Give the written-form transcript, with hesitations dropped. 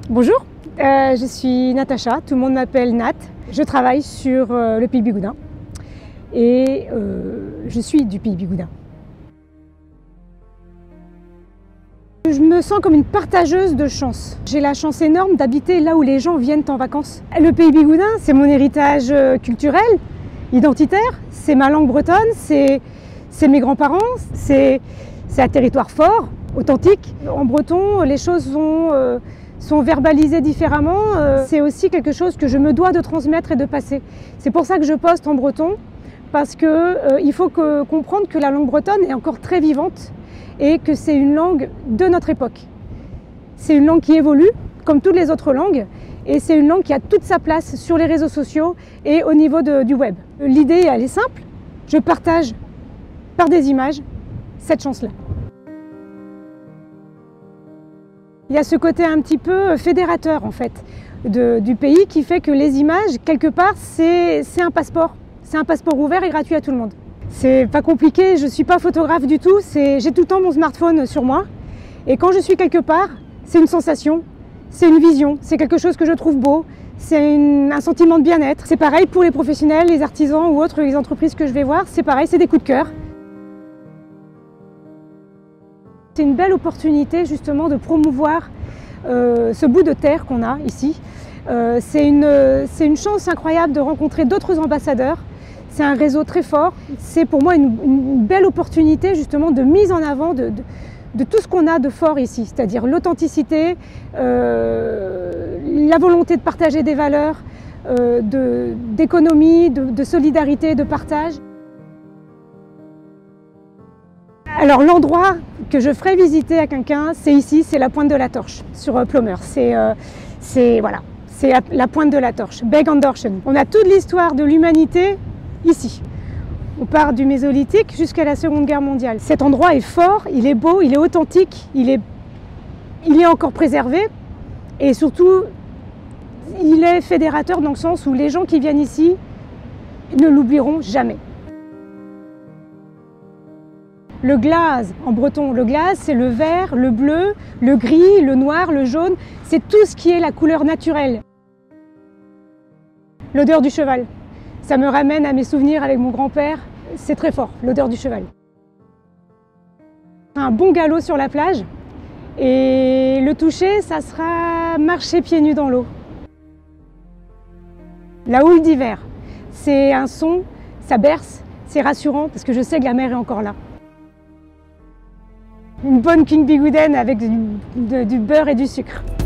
Bonjour, je suis Natacha, tout le monde m'appelle Nat. Je travaille sur le Pays Bigouden et je suis du Pays Bigouden. Je me sens comme une partageuse de chance. J'ai la chance énorme d'habiter là où les gens viennent en vacances. Le Pays Bigouden, c'est mon héritage culturel, identitaire, c'est ma langue bretonne, c'est mes grands-parents, c'est un territoire fort, authentique. En breton, les choses sont verbalisées différemment. C'est aussi quelque chose que je me dois de transmettre et de passer. C'est pour ça que je poste en breton, parce qu'il faut comprendre que la langue bretonne est encore très vivante et que c'est une langue de notre époque. C'est une langue qui évolue, comme toutes les autres langues, et c'est une langue qui a toute sa place sur les réseaux sociaux et au niveau du web. L'idée, elle est simple, je partage par des images cette chance-là. Il y a ce côté un petit peu fédérateur en fait du pays qui fait que les images, quelque part, c'est un passeport. C'est un passeport ouvert et gratuit à tout le monde. C'est pas compliqué, je ne suis pas photographe du tout, j'ai tout le temps mon smartphone sur moi. Et quand je suis quelque part, c'est une sensation, c'est une vision, c'est quelque chose que je trouve beau, c'est un sentiment de bien-être. C'est pareil pour les professionnels, les artisans ou autres, les entreprises que je vais voir, c'est pareil, c'est des coups de cœur. C'est une belle opportunité justement de promouvoir ce bout de terre qu'on a ici. C'est une chance incroyable de rencontrer d'autres ambassadeurs. C'est un réseau très fort. C'est pour moi une belle opportunité justement de mise en avant de tout ce qu'on a de fort ici, c'est-à-dire l'authenticité, la volonté de partager des valeurs, d'économie, de solidarité, de partage. Alors l'endroit que je ferai visiter à quelqu'un, c'est ici, c'est la Pointe de la Torche, sur Plomer. C'est la Pointe de la Torche, Berg-en-Dorschen. On a toute l'histoire de l'humanité ici. On part du Mésolithique jusqu'à la Seconde Guerre mondiale. Cet endroit est fort, il est beau, il est authentique, il est encore préservé et surtout, il est fédérateur dans le sens où les gens qui viennent ici ne l'oublieront jamais. Le glaze, en breton, le glaze, c'est le vert, le bleu, le gris, le noir, le jaune. C'est tout ce qui est la couleur naturelle. L'odeur du cheval, ça me ramène à mes souvenirs avec mon grand-père. C'est très fort, l'odeur du cheval. Un bon galop sur la plage et le toucher, ça sera marcher pieds nus dans l'eau. La houle d'hiver, c'est un son, ça berce, c'est rassurant parce que je sais que la mer est encore là. Une bonne King Bigouden avec du beurre et du sucre.